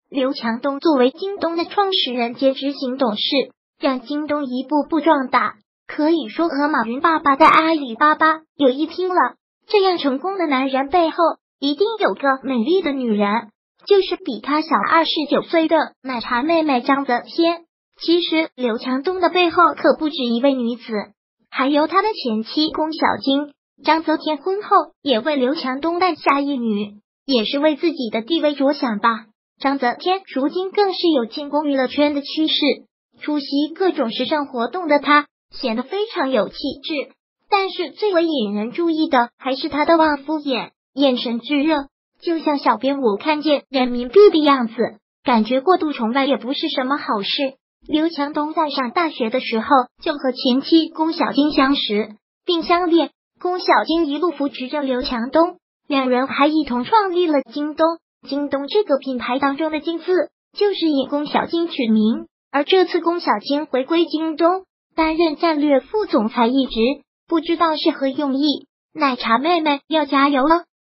刘强东作为京东的创始人兼执行董事，让京东一步步壮大，可以说和马云爸爸在阿里巴巴有一拼了。这样成功的男人背后，一定有个美丽的女人，就是比他小29岁的奶茶妹妹张泽天。其实刘强东的背后可不止一位女子，还有他的前妻龚小晶。张泽天婚后也为刘强东诞下一女，也是为自己的地位着想吧。张泽天如今更是有进攻娱乐圈的趋势，出席各种时尚活动的他显得非常有气质。但是最为引人注意的还是他的旺夫眼，眼神炙热，就像小编舞看见人民币的样子，感觉过度崇拜也不是什么好事。刘强东在上大学的时候就和前妻龚小晶相识并相恋，龚小晶一路扶持着刘强东，两人还一同创立了京东。京东这个品牌当中的金字就是以龚小晶取名，而这次龚小晶回归京东担任战略副总裁一职，不知道是何用意。奶茶妹妹要加油了。